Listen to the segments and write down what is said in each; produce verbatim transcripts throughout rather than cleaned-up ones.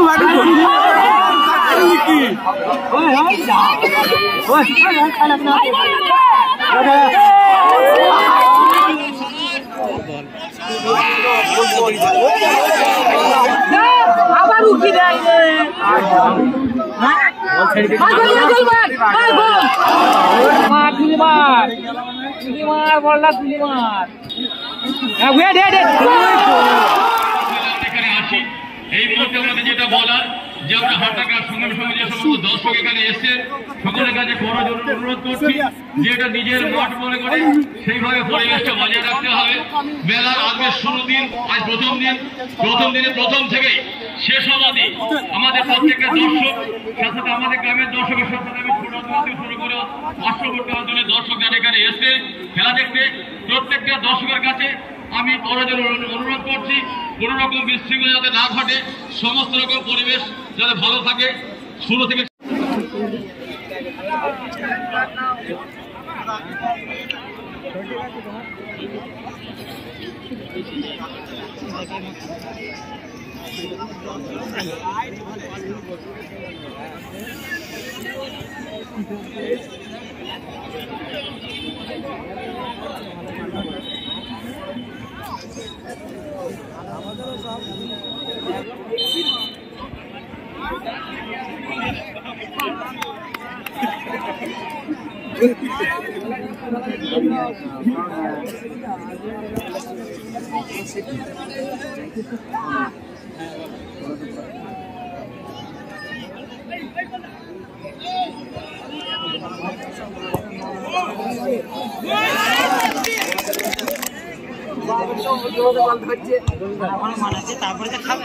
আবার উঠি দেয় মার তুলি মার তুলি মার বললা তুলি মার এই মুহূর্তে আমাদের যেটা বলার যে আমরা হাটাকার সঙ্গে সঙ্গে যে সমস্ত দর্শক এখানে এসছে সকলের কাছে করার জন্য অনুরোধ করছি যে এটা নিজের মাঠ মনে করে সেইভাবে পরিবেশটা বজায় রাখতে হবে। মেলার আজকে শুরু দিন, আজ প্রথম দিন, প্রথম দিনে প্রথম থেকে শেষ অবধি আমাদের প্রত্যেকের দর্শক সাথে আমাদের গ্রামের দর্শকের সাথে আমি ছোট থেকে শুরু করে পার্শ্ববর্তী অঞ্চলের দর্শক যারা এখানে এসছে খেলা দেখতে, প্রত্যেকটা দর্শকের কাছে আমি করজোর অনুরোধ করছি কোন রকম বিশৃঙ্খলা যাতে না ঘটে, সমস্ত রকম পরিবেশ যাতে ভালো থাকে। শুরু থেকে তারপরে তো খাবে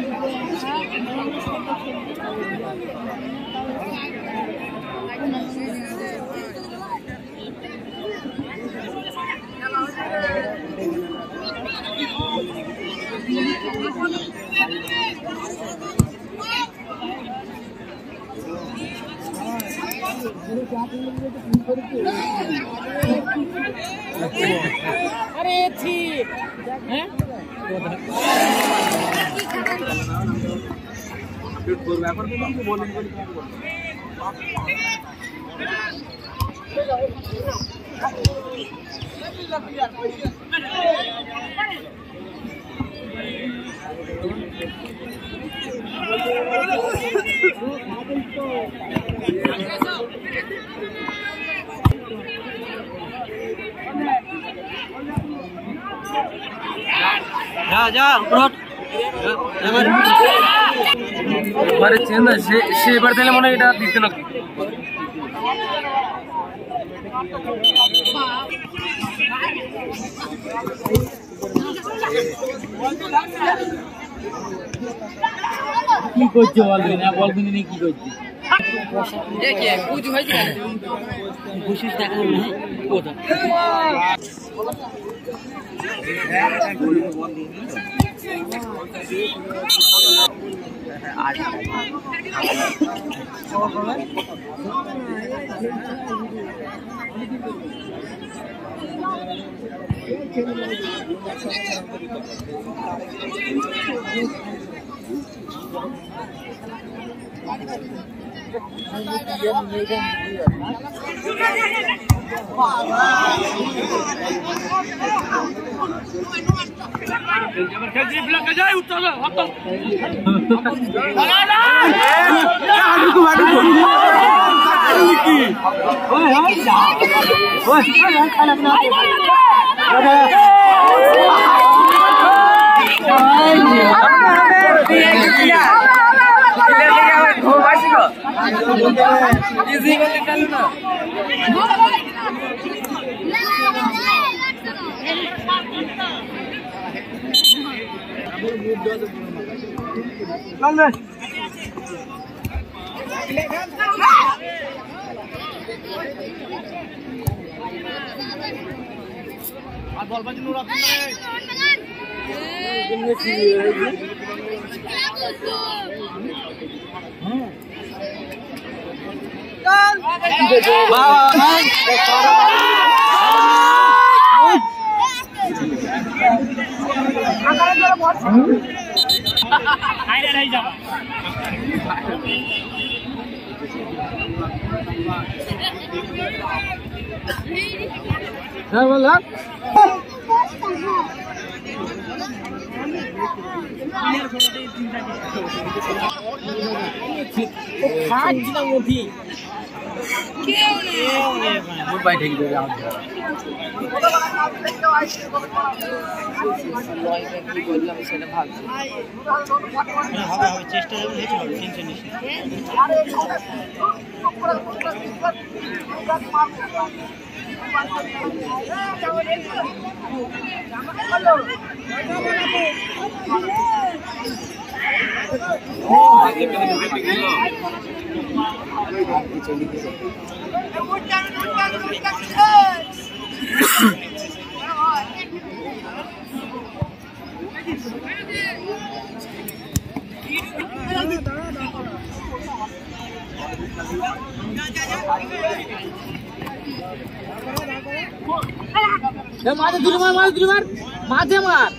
अरे ठीक है जा जा उठ এবারে চেঞ্জ সে সে এবার দিলে মনে এটা দিতে না কি করছে বলবি না বলবি না কি করছে দেখে পুজো হয়েছে বসিস দেখা না কোথা আইরে রাই যাবা হ্যাঁ বল খাচ্ছিলাম মুঠি গুড বাই ঠিক দেবে আমাদের কি করলাম সেটা ভাবছি হবে হবে চেষ্টা হয়েছে হবে টেনশন নিস मारे दिल मार मारे दिल मार माथे मार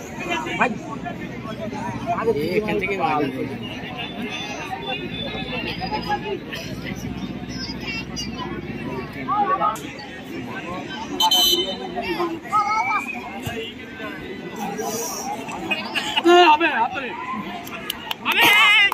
এখান থেকে মার হবে হাতে হবে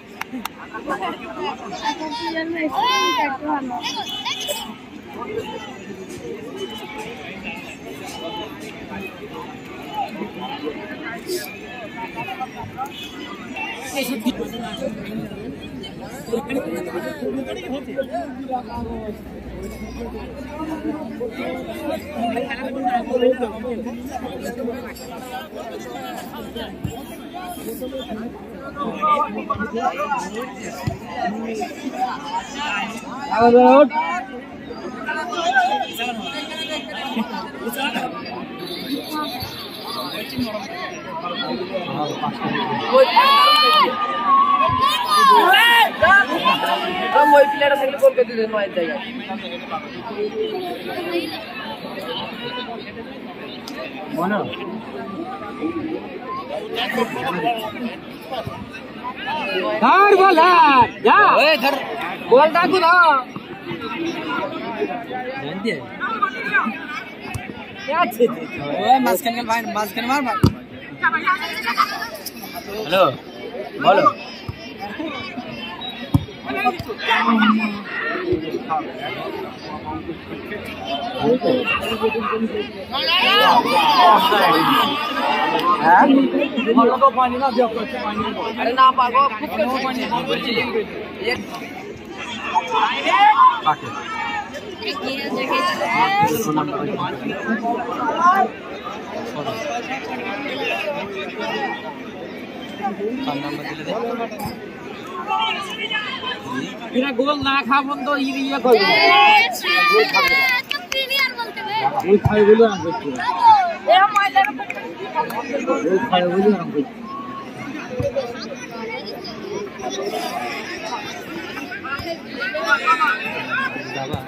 out हम वही प्लेयर से गोल कर दे नो जाएगा मोनो धार बॉल है जा ओए धर बॉल डाकू ना जान दे क्या छे ओए मास्कन के भाई मास्कन मार भाई हेलो बोलो अरे ना पागो बिना गोल ना खा बंद इरिया कर ওই খাই বলে আম করছি এ মাইলে ওই খাই বলে আম করছি বাবা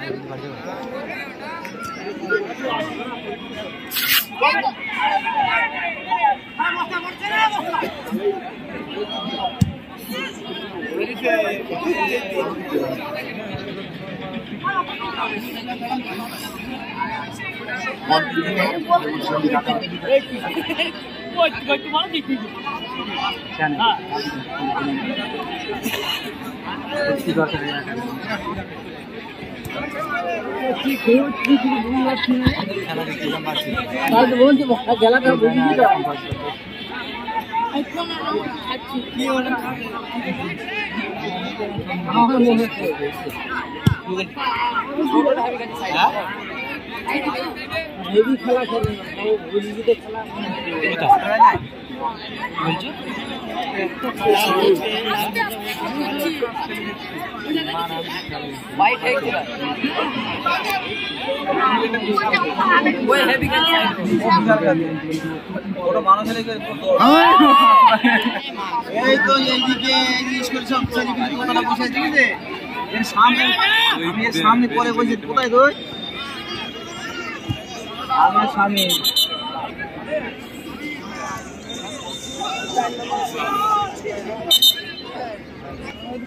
হেভি খেলা খেলে বুঝিতে খেলা বলছো বাইট এক দিলা ওই হেভি খেলা ওটা মানুষ লেগে এই তো এইদিকে স্কুল সব ছেলেগুলো কথা বসে আছে যে এর সামনে আমি এর সামনে পরে বসে কোথায় তুই আমার সামনে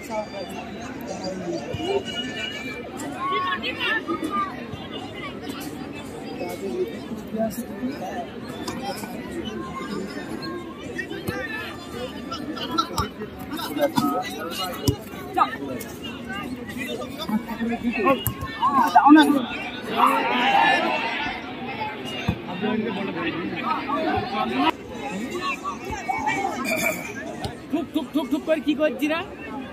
ঠুক ঠুক ঠুক ঠুক করে কি করছি না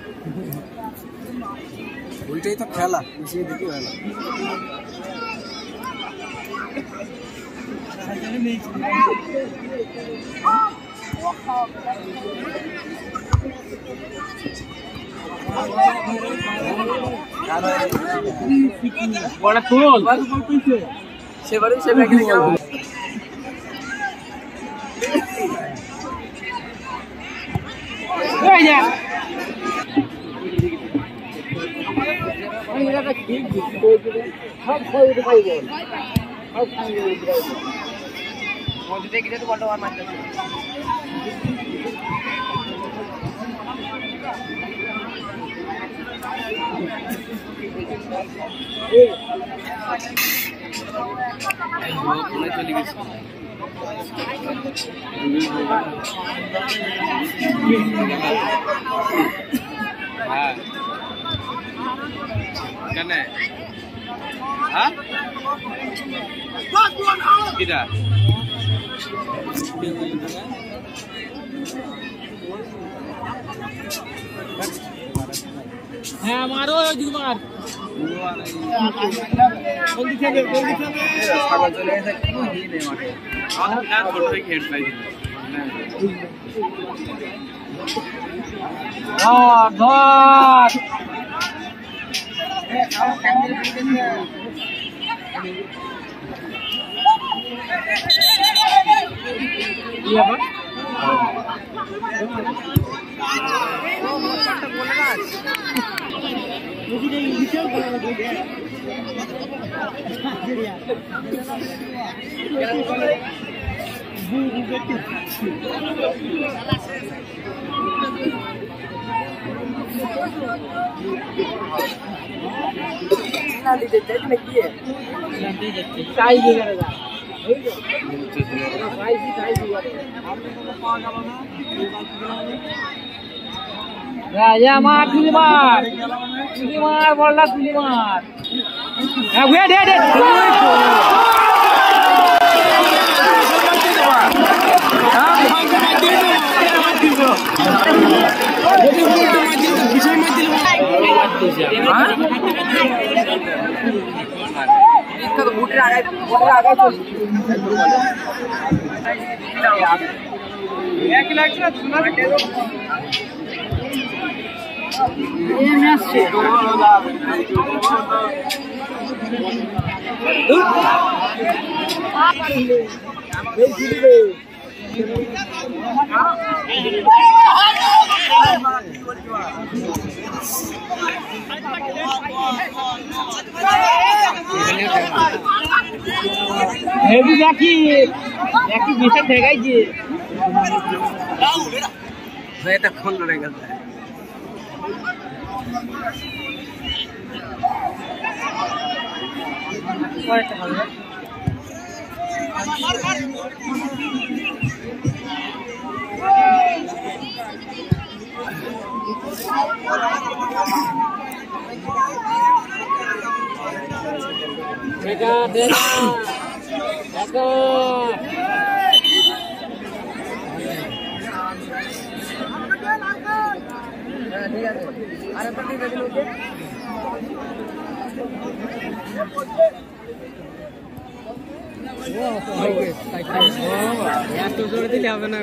ওইটাই তো খেলা মিশিয়ে দেখি খেলা বড় তোল সেবারে সে ব্যাগে গেল এই যা সব খাইতে পাইব সব খাইতে পাইব মধ্যে থেকে তো বড় আর মারতে চলে গেছে হ্যাঁ কেন হ্যাঁ কিটা হ্যাঁ মারো দিদি মার জলদি খেলে জলদি খেলে ছাগল চলে গেছে কি দিয়ে দে মাঠে আর না ছোট হয়ে হেড পাই দিল ধর ধর এ খাও ক্যামেরা দিয়ে দে কি হবে রাজা মার তুলি মার তুলি মার বললা তুলি মার হ্যাঁ ভুয়া দে দে বুটের আগায় বুটের আগায় এক লাগছে না শোনা আসছে হেভি দেখি দেখি বিশে ঠেকাইছে এটা ফোন লড়ে গেছে দেখা দেখা দেখা ঠিক আছে আরে পাটি দেখলো ওকে এত জোরে দিলে হবে না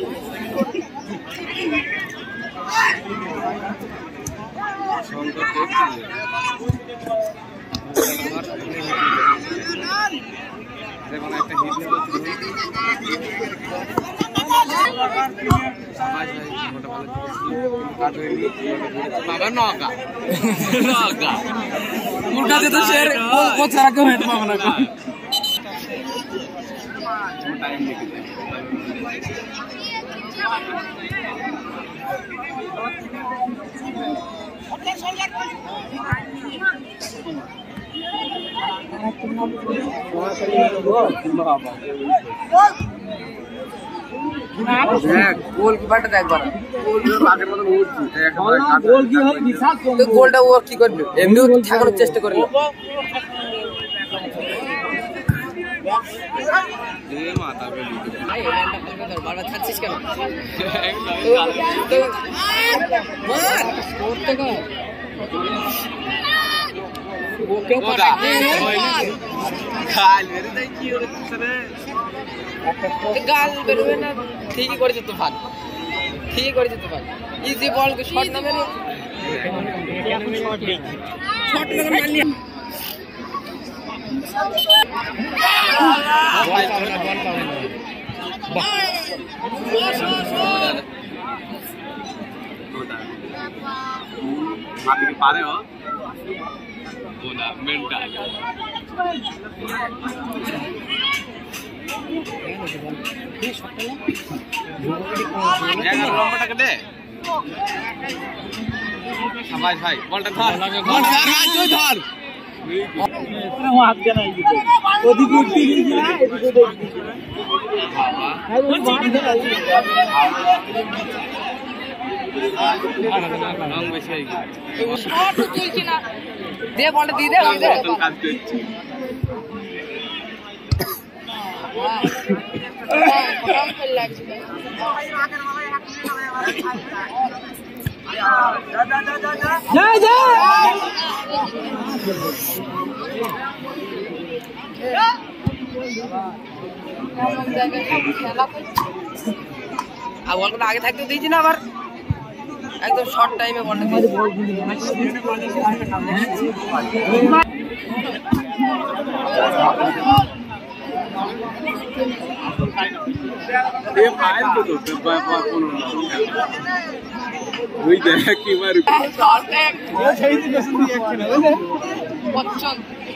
বাবা নৌকা নৌকা উঠাতে তো শের ও ছাড়া কেউ হেঁটে পাবো না টাইম দেখে গোলকিপারটা দেখবার গোলটা ও কি করবে এমনিও ঠেকানোর চেষ্টা করলো বারবার থাকছিস কেন গাল বেরোবে না ঠিকই করেছে তুফান ঠিকই করেছে তুফান ইজি বল শট না মেরে শট না মারলি माटी के पारे हो बोला मेंटल क्या कर लंबा टक दे शाबाश भाई बॉल धर बॉल धर राजू धर वो हाथ देना है ओदी उल्टी लीजिए ना एदिके देखिए रंग বেশি শট চলছে না দে বলটা দি দে দি দে কাজ করছি কম করে লাগছে जा जा আর বলটা আগে থাকতে দিয়েছি না আবার একদম শর্ট টাইমে বলটা ये फाइल तो तो बाबा कोन ওই দেখ কি মার শর্ট এক সেই দিকে শুনি একখানে বুঝলে পছন্দ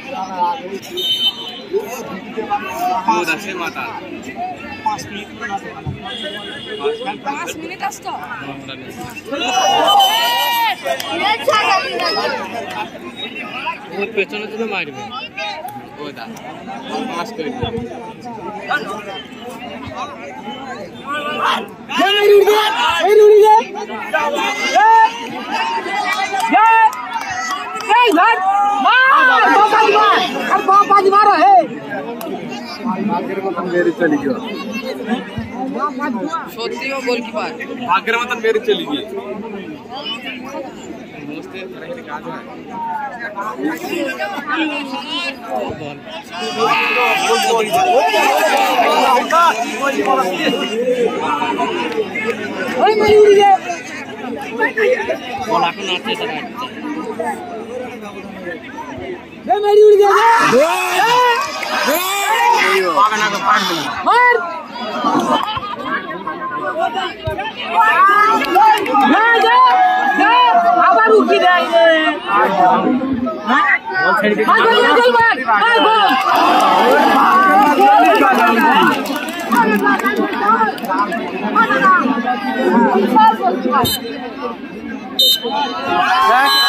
ও দাসে মাতা পাঁচ মিনিট আসতো ও পেছনে তো মারবে ও দা পাস করে এই উড়ি দে এই উড়ি দে এই ধর মার বাবা দি মার আর বাবা দি মার হে আগের মতন মেরে চলে গিয়ে সত্যি ও গোলকিপার আগের মতন মেরে চলে গিয়ে মস্তে ধরে কাজ হয় ওই মারি উড়ি দে বল এখন আছে তারা এই মারি উড়ি দে পাগা না পান দিল মার না যা যা আবার উঠি দেয় রে হ্যাঁ বল ছেড়ে দে মার গোল মার মার গোল হ্যাঁ